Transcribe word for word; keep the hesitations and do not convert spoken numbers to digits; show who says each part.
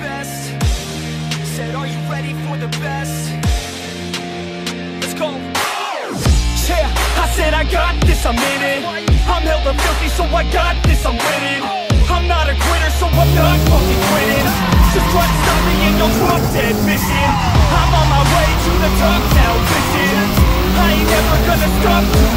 Speaker 1: best. Said, are you ready for the best? Let's go. Yeah, I said I got this, I'm in it. I'm hella filthy, so I got this, I'm winning. I'm not a quitter, so I'm not fucking quitting. Just try to stop me in your drop dead mission. I'm on my way to the top now, listen. I ain't never gonna stop.